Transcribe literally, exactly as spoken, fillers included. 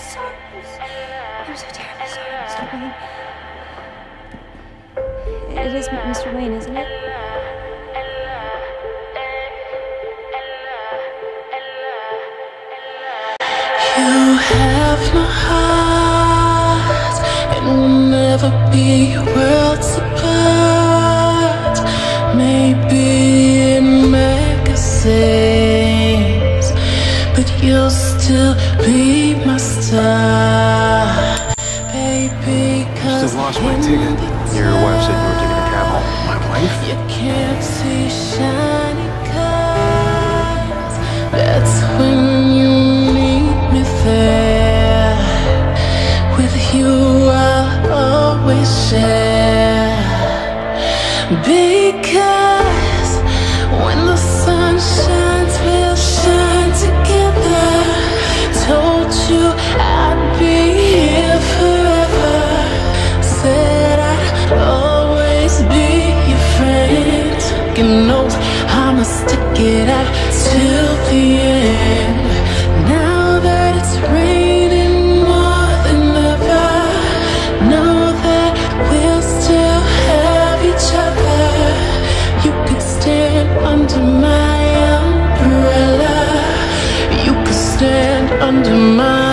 sorry. I'm so terribly sorry, Mister Wayne. It is Mister Wayne, isn't it? You have my heart, and we'll never be worlds apart. Maybe in magazines, but you'll still be my star, baby. I just lost my ticket. Your wife said you were taking a cab home. My wife? You can't see shiny cars. That's when you need me there. With you I'll always share. Because when the sun shines, we'll shine together. Told you I'd be here forever. Said I'd always be your friend. You know I'ma stick it out till the end. Now that it's raining more than ever, know that we'll still have each other. You could stand under my umbrella. You could stand under my